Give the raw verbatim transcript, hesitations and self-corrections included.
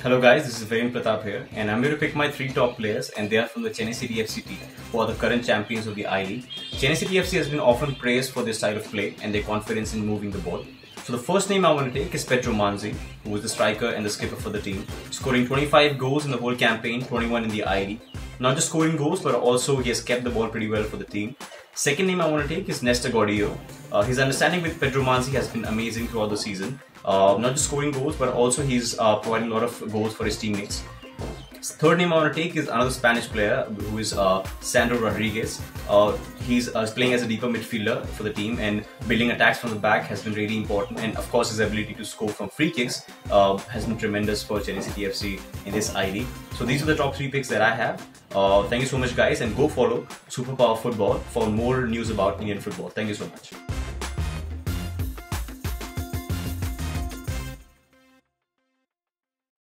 Hello guys, this is Viren here and I'm going to pick my three top players and they are from the Chennai City F C team who are the current champions of the I League. Chennai City F C has been often praised for their style of play and their confidence in moving the ball. So the first name I want to take is Pedro Manzi, who is the striker and the skipper for the team, scoring twenty-five goals in the whole campaign, twenty-one in the I League. Not just scoring goals, but also he has kept the ball pretty well for the team. Second name I want to take is Nestor Gordillo. Uh, his understanding with Pedro Manzi has been amazing throughout the season. Uh, not just scoring goals, but also he's uh, providing a lot of goals for his teammates. Third name I want to take is another Spanish player who is uh, Sandro Rodriguez. Uh, he's uh, playing as a deeper midfielder for the team, and building attacks from the back has been really important. And of course, his ability to score from free kicks uh, has been tremendous for Chennai City F C in this I League. So these are the top three picks that I have. Uh, thank you so much, guys, and go follow Superpower Football for more news about Indian football. Thank you so much.